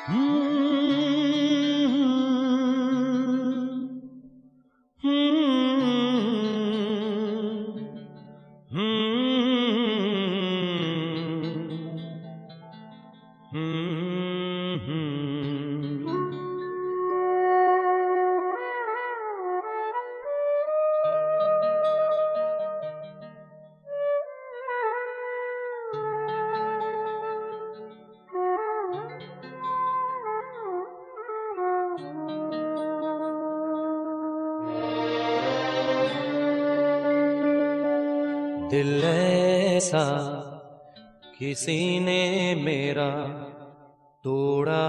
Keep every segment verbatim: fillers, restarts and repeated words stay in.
दिल ऐसा किसी ने मेरा तोड़ा,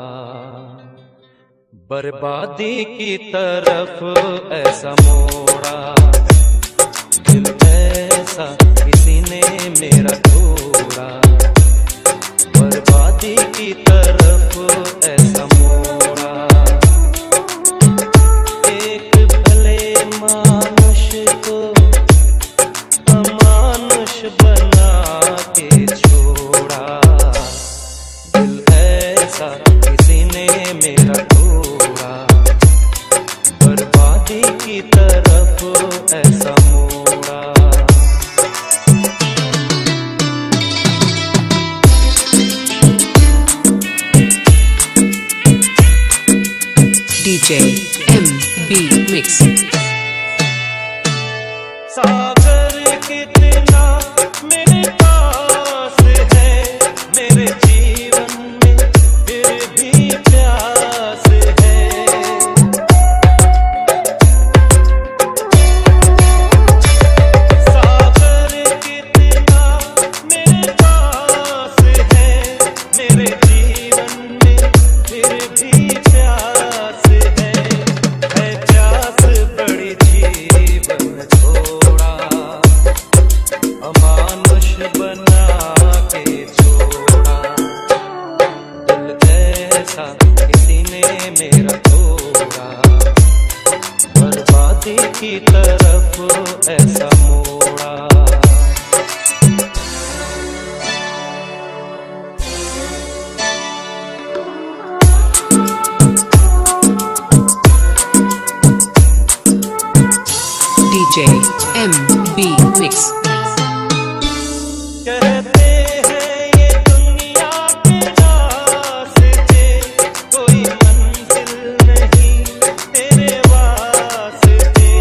बर्बादी की तरफ ऐसा मोड़ा। दिल ऐसा किसी ने मेरा तोड़ा, बर्बादी की तरफ ऐसा मोड़ा। एक भले मानुष को अमानुष बना के छोड़ा। दिल ऐसा किसी ने मेरा तोड़ा, बर्बादी की तरफ ऐसा मोड़ा। DJ M B mix. सागर कितना मेरे पास है, मेरे जीवन में फिर भी प्यास है। सागर कितना मेरे पास है, मेरे जीवन में फिर भी प्यास है। है प्यास बड़ी जीवन छोड़ा, अमानुष बना के छोड़ा। दिल ऐसा किसी ने मेरा तोड़ा, बर्बादी की तरफ ऐसा मोड़ा। DJ M B mix. कहते हैं ये दुनिया के रास्ते, कोई मंजिल नहीं तेरे वास्ते।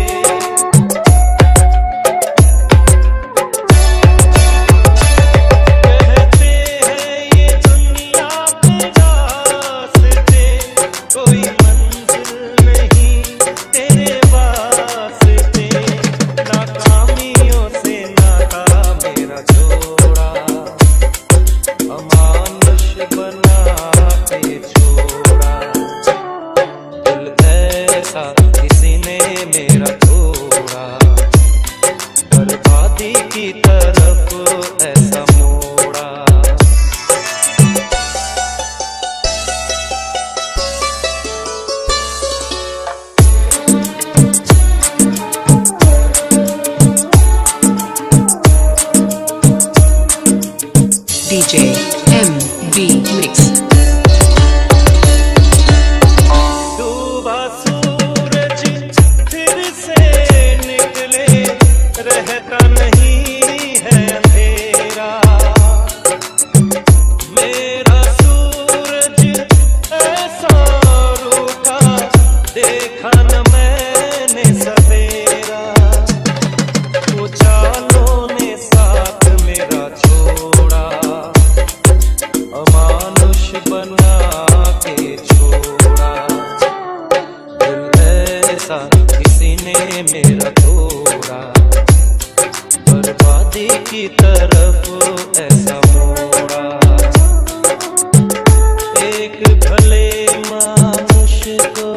कहते हैं ये दुनिया के रास्ते, कोई मंजिल नहीं तेरे वास्ते। नाकामियों से नाता मेरा जोड़ा, अमानुष बना के छोड़ा। दिल ऐसा किसी ने मेरा तोड़ा, बर्बादी की तरफ ऐसा मोड़ा। DJ M B mix. डूबा सूरज फिर से निकले, रहता नहीं है अंधेरा। मेरा सूरज ऐसा रूठा, देखा न मैंने सवेरा। उजालों ने साथ मेरा छोड़ा, अमानुष बना के छोड़ा। दिल ऐसा किसी ने मेरा तोड़ा, बर्बादी की तरफ ऐसा मोड़ा। एक भले मानुष को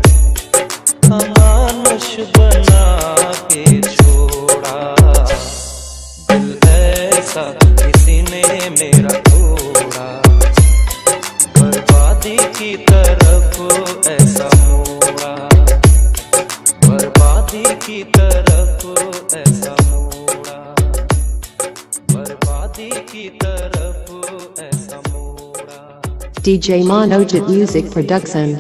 अमानुष बना के छोड़ा। दिल ऐसा किसी ने मेरा तोड़ा, बर्बादी की तरफ ऐसा मोड़ा। बर्बादी की तरफ ऐसा मोड़ा, बर्बादी की तरफ ऐसा मोड़ा। D J Manojit Music Production.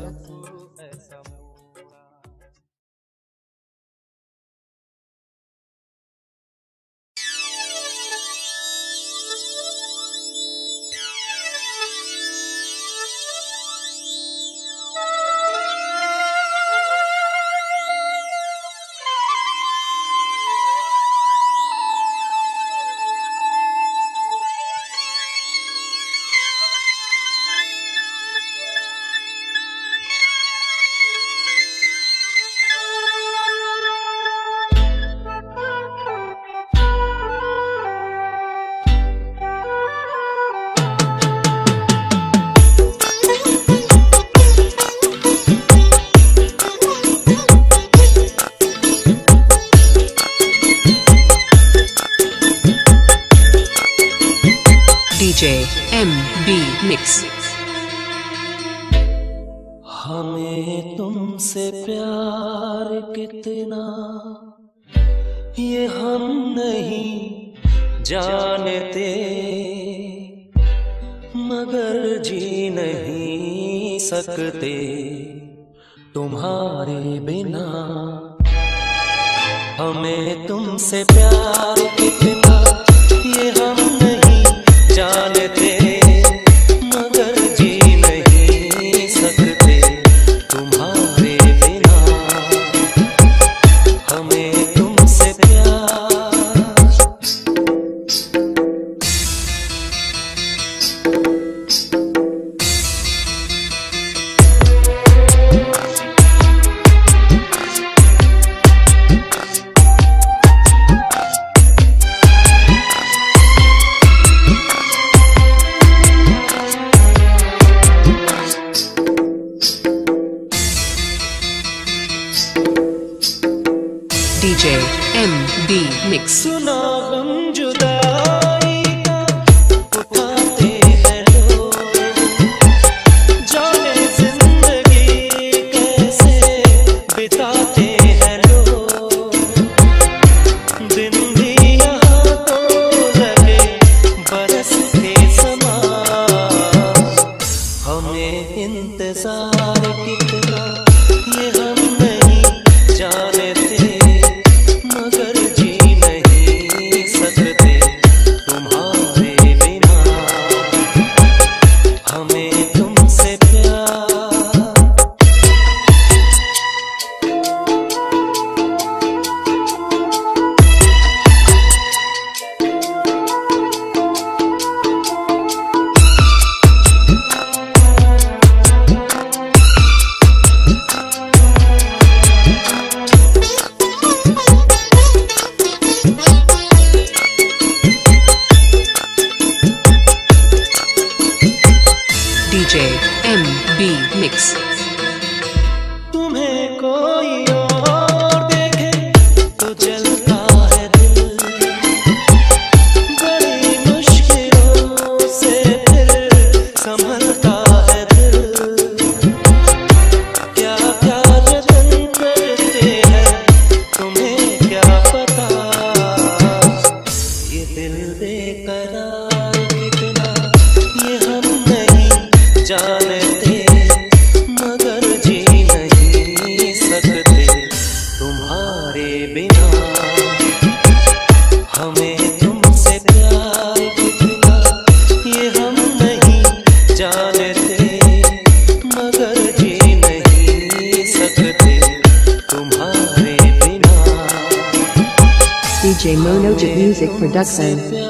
D J M B Mix. हमें तुमसे प्यार कितना ये हम नहीं जानते, मगर जी नहीं सकते तुम्हारे बिना। हमें तुमसे प्यार कितना ये हम नहीं जानते, मगर जी नहीं सकते तुम्हारे बिना। हमें तुमसे प्यार D J M B Mix. सुना गम जुदाई का उठाते हैं लोग, जाने जिंदगी कैसे बिताते हैं लोग। दिन भी यहाँ तो लगे बरस के समान। हमें इंतजार कितना ये हम नहीं जानते, मगर जी नहीं सकते तुम्हारे बिना। हमें तुमसे प्यार D J M B Mix. तुम्हें कोई और देखे तो जलता है दिल, बड़ी मुश्किलों से फिर संभलता है दिल। क्या क्या जतन करते हैं तुम्हें क्या पता, ये दिल बेकरार कितना ये हम नहीं जानते, मगर जी नहीं सकते तुम्हारे बिना। हमें तुमसे प्यार कितना ये हम नहीं जानते, मगर जी नहीं सकते तुम्हारे बिना। D J Manojit Music Production. प्यार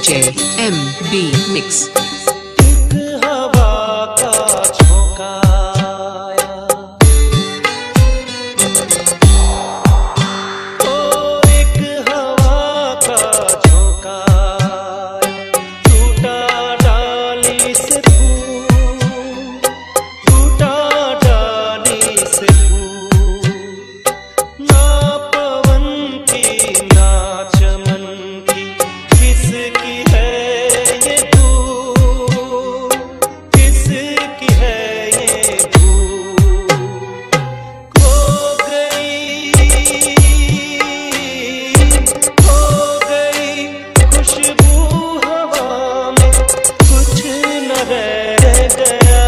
D J M B Mix. एक हवा का झोंका आया, ओ एक हवा का झोंका आया, टूटा डाली से फूल, टूटा डाली से फूल, ना पवन की ना चमन की, किसकी है ये धूल, किसकी है ये धूल, खो गई, खो गई खुशबू हवा में, कुछ न रह गया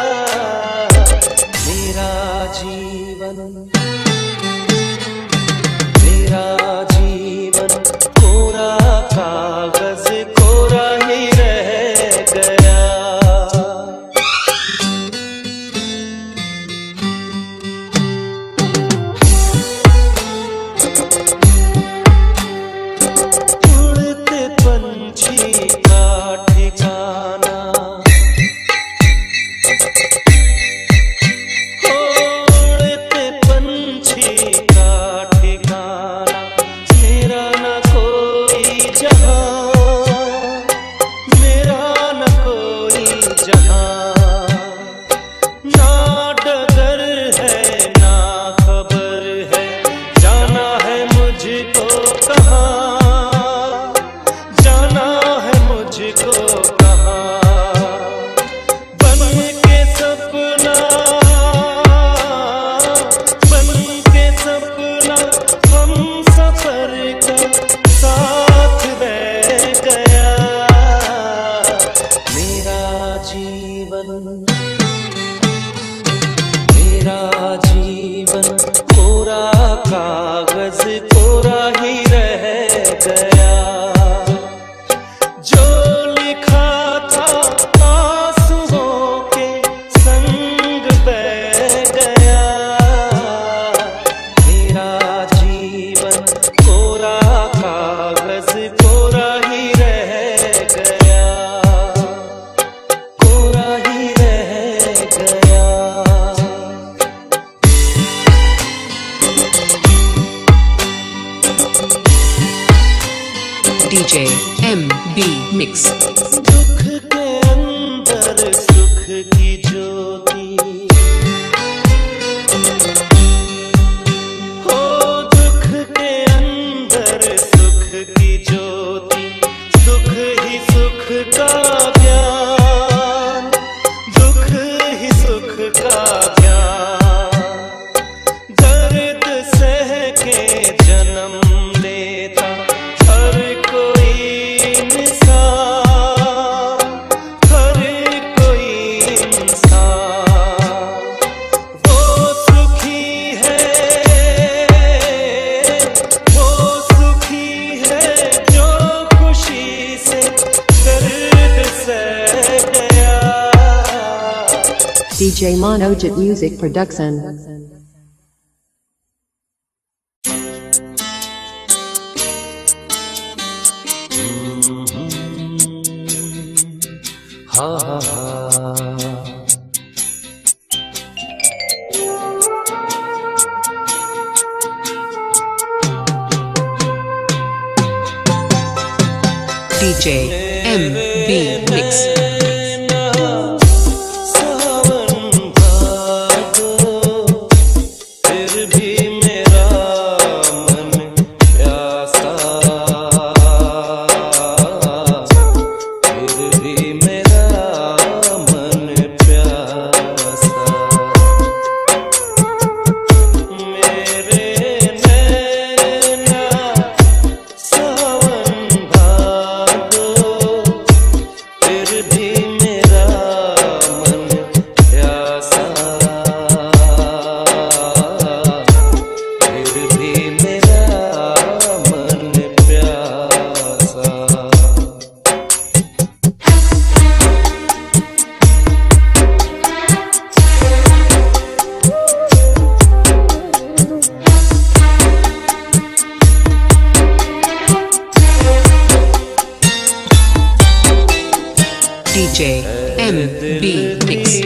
मेरा जीवन, मेरा जीवन कोरा कागज कोरा ही रह गया। उड़ते पंछी का ठिकाना, उड़ते पंछी का ठिकाना, मेरा न कोई जहां, मेरा न कोई जहां, ना डगर है ना खबर है, जाना है मुझको कहाँ, जाना है मुझको कहाँ, बन के सपना, बन के सपना हम सफर का साथ रह गया मेरा जीवन, मेरा जीवन कोरा कागज कोरा ही रह गया, जो लिखा था आंसुओं के संग बह गया मेरा जीवन कोरा कागज कोरा ही रह गया, कोरा ही रह गया। D J M B Mix. दुख के अंदर सुख की ज्योति, हो दुख के अंदर सुख की ज्योति, सुख ही सुख का ज्ञान, दुख ही सुख का ज्ञान, दर्द सह के जन्म लेता हर कोई इंसान, हर कोई इंसान, वो सुखी है, वो सुखी है जो खुशी से दर्द सह गया। D J Monojit Music Production. हा हा हा D J M B Mix. सावन भादो फिर भी मेरा मन प्यासा, फिर भी मेरा मन प्यासा, मेरे नैना सावन भादो फिर भी D J M B Mix.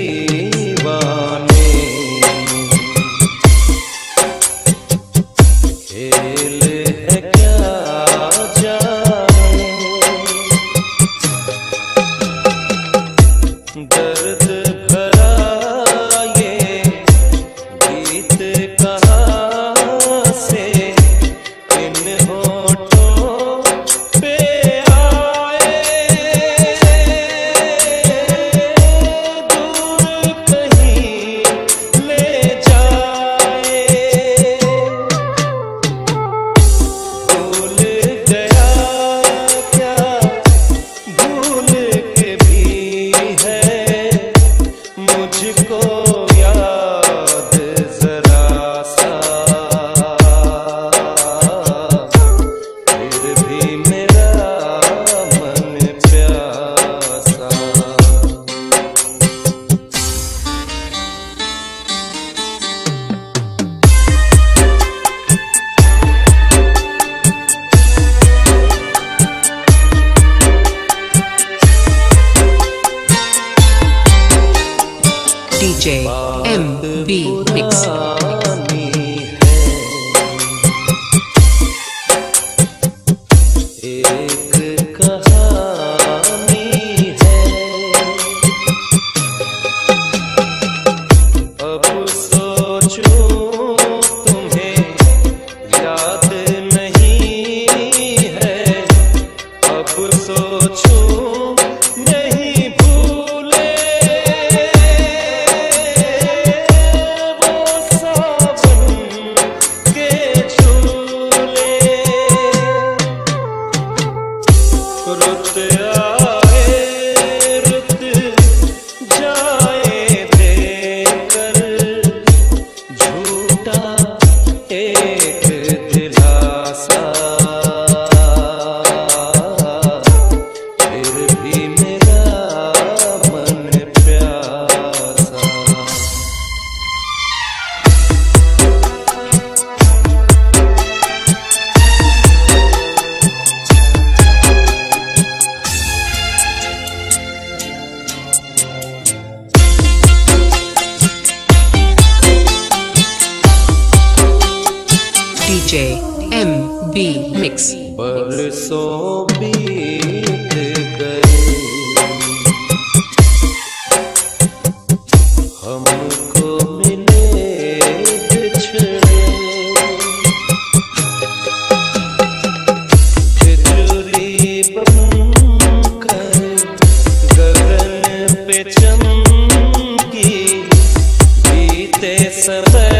D J M B Mix. D J M B Mix. बरसों बीत गए हमको मिले बिछड़े बिजली बनकर गगन पे चमकी बीते समय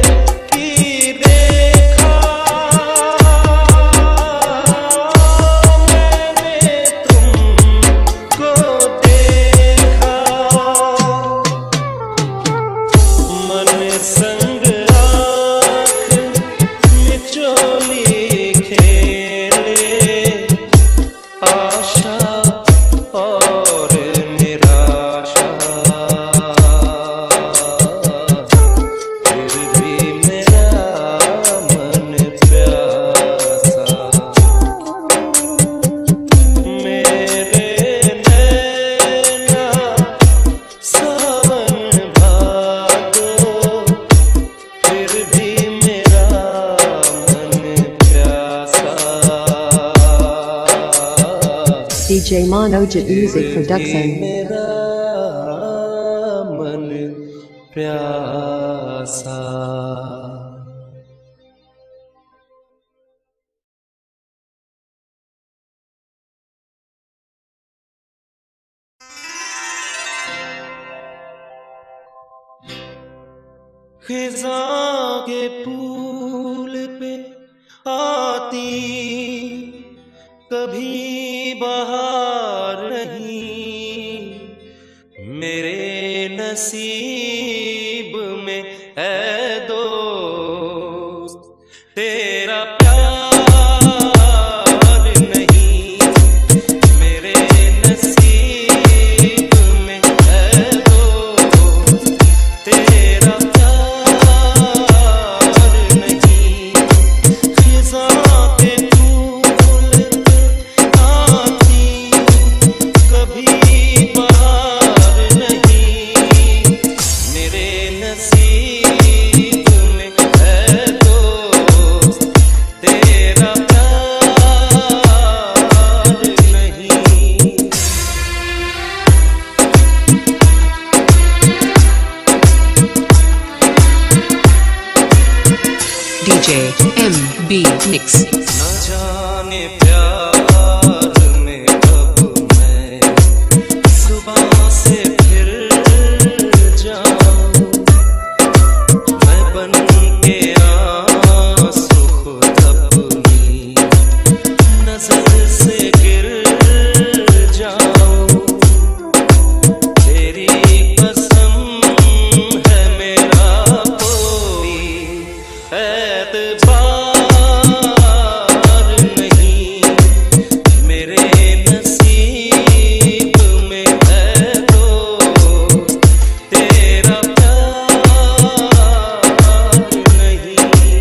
D J Manojit Music Production. मेरा मन प्यासा खिज़ां के फूल पे आती कभी बहार नहीं मेरे नसीब में है दोस्त तेरा कभी D J M B Mix. न जाने प्यार में कब मैं सुबह से फिर जाऊं, मैं बन के आंसू खुद अपनी नजर से गिर जाऊं। तेरी कसम है मेरा कोई एतबार नहीं, मेरे नसीब में है तो तेरा प्यार नहीं।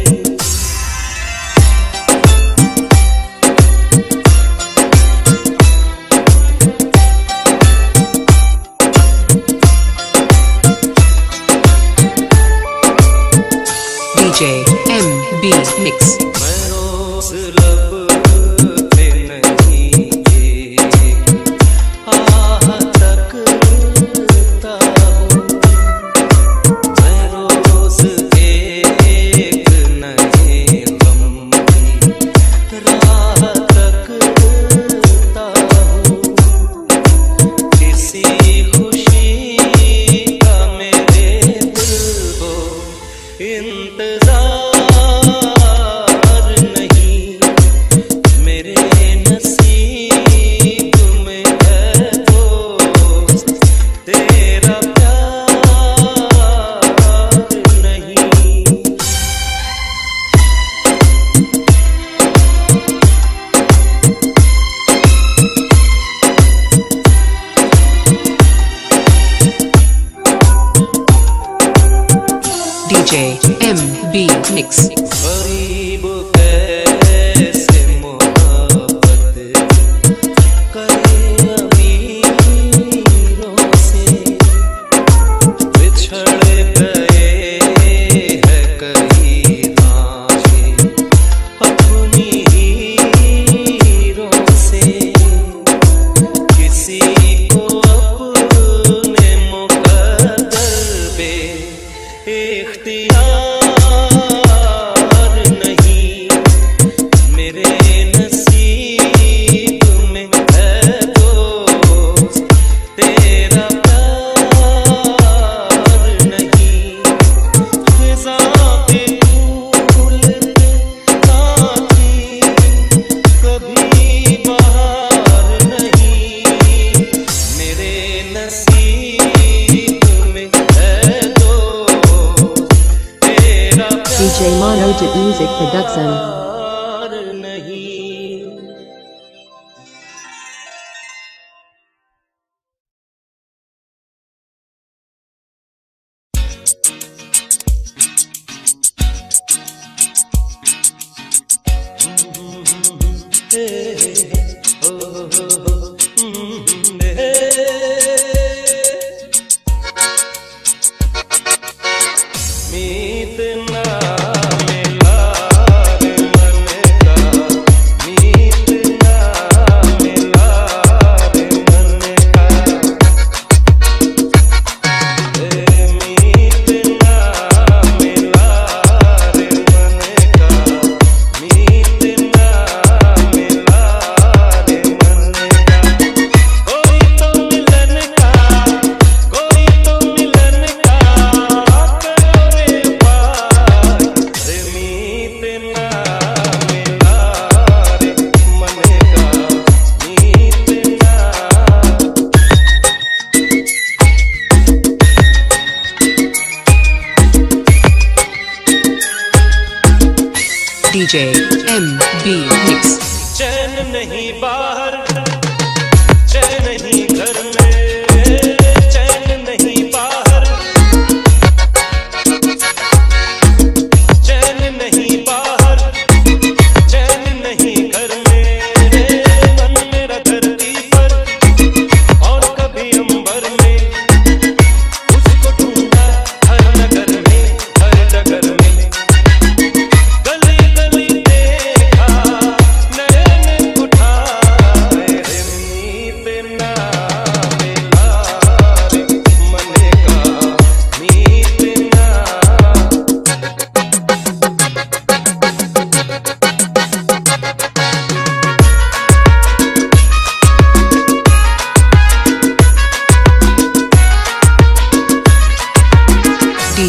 D J M B Mix. मैं रोज लब पे नहीं ये आह तकता हूँ, मैं रोज एक नए गम की राह तकता हूँ। किसी खुशी का मेरे दिल को इंतजार नहीं, मेरे नसीब में है दोस्त तेरा प्यार नहीं। D J M B Mix. गरीब कैसे मोहब्बत करे अमीरों से, बिछड़ गए हैं कई राहें अपनी हीरों से। किसी को अपने मुकद्दर पे इख्तियार नहीं, मेरे नसीब में है दोस्त तेरा प्यार नहीं। फिजा के फूल पे काफी कभी बहार नहीं, मेरे नसीब में है दोस्त तेरा D J Monojit Music Production. प्यार नहीं। मीत ना मिला रे मन का, मीत ना मिला रे मन का, ए मीत ना मिला रे मन का, मीत ना मिला रे मन का। कोई तो मिलन का, कोई तो मिलन का करो रे पार, रे मीत ना मिला रे मन का, मीत ना। D J M B Mix. चैन नहीं बाहर, चैन नहीं घर में, चैन नहीं बाहर, चैन नहीं बाहर, चैन नहीं घर में। मन मेरा धरती पर और कभी अंबर में, उसको ढूंढा हर नगर में, हर डगर में। गली गली देखा नैन उठाए, रे मीत ना मिला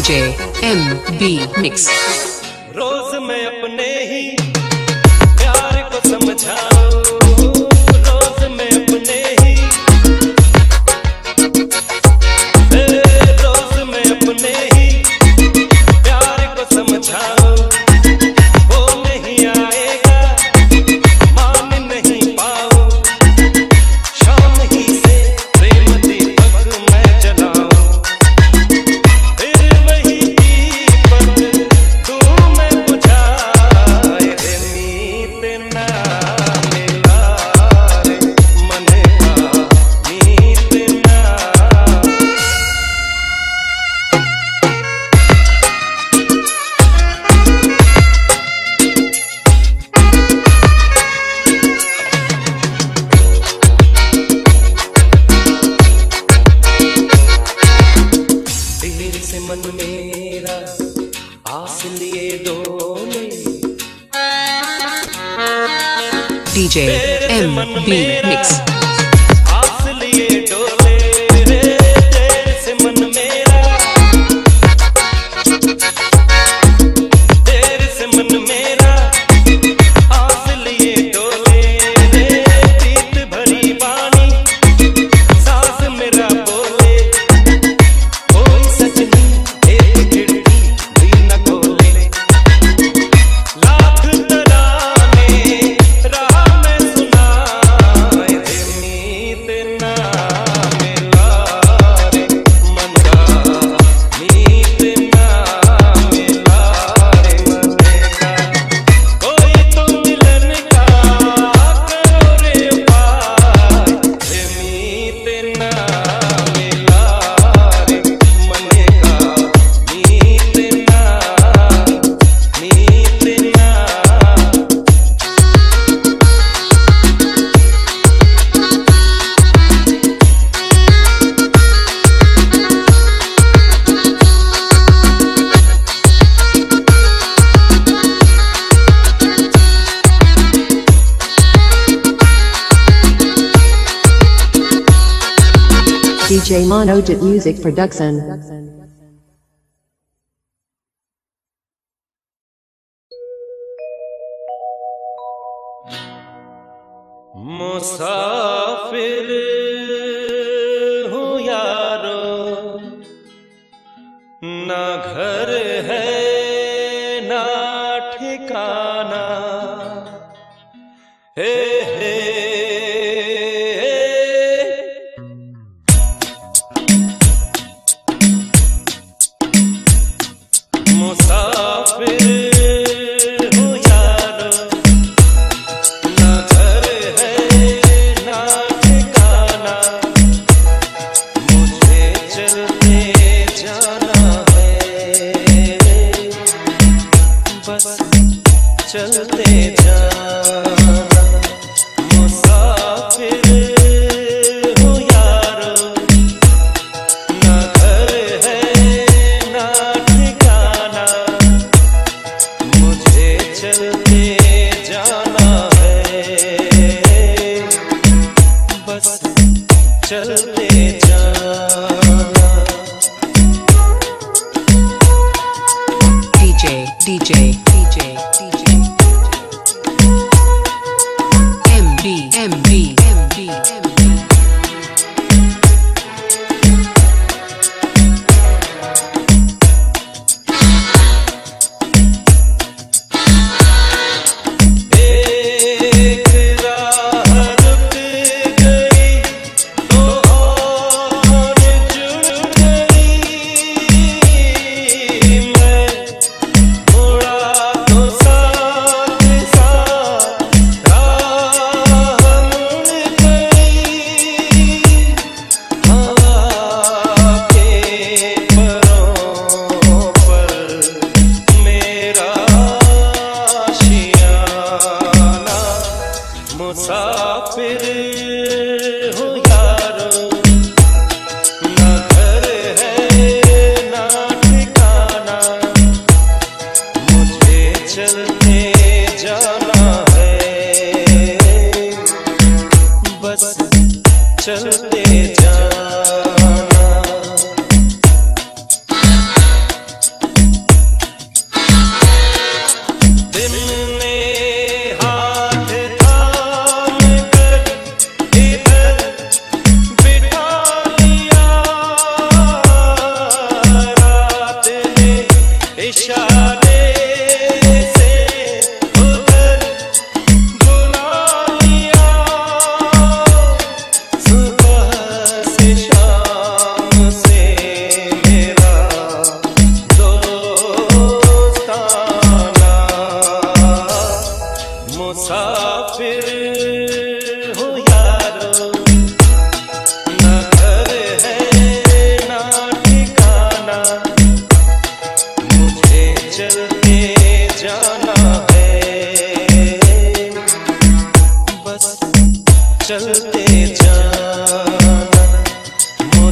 डीजे एम बी मिक्स। रोज मैं अपने ही प्यार को समझाऊं, रोज मैं अपने ही रोज मैं अपने ही प्यार को समझाऊं। वो नहीं आएगा मान नहीं पाऊं, शाम ही से प्रेम दीपक मैं जलाऊं। फिर वही दीपक तू मैं बुझाए, रे मीत ना मिला रे मन का मीत ना। देर से मन मेरा आस लिए डोले, डीजे एम बी मिक्स। आस लिए डोले रे, देर से मन मेरा, देर से मन मेरा आस लिए डोले रे। प्रीत भरी बानी सांस मेरा बोले, कोई सच नहीं एक खिड़की भी न खोले। लाख तराने राह में सुनाए, रे मीत ना मिला रे मन का मीत ना मिला रे मन का। कोई तो मिलन का करो रे उपाय, रे मीत ना मिला रे मन का मीत ना मीत ना। D J Monodit Music Production. मुसाफिर हूँ यारो, ना घर है ना ठिकाना। हे हे मुसाफिर हूँ यारो, ना घर है ना ठिकाना। मुझे चलते जाना है, बस चलते जाना। मुसाफिर हूँ यारो, ना घर है ना ठिकाना। मुझे चलते जाना है, बस चलते जाना। DJ DJ DJ DJ M B M B M B M B. एक राह रुक गई तो और जुड़ गई, मैं मुड़ा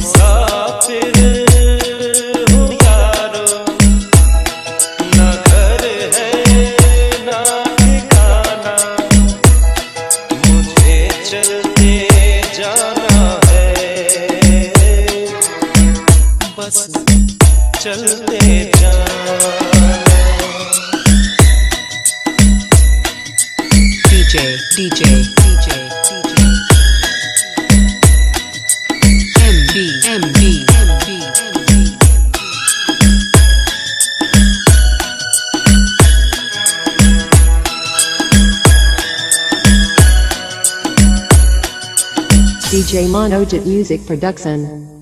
मुसाफिर हूँ यारो, ना घर है ना ठिकाना, मुझे चलते जाना है, बस चलते जाना। DJ, DJ, DJ, DJ. M B, M B, M B, M B. D J Monodit Music Production.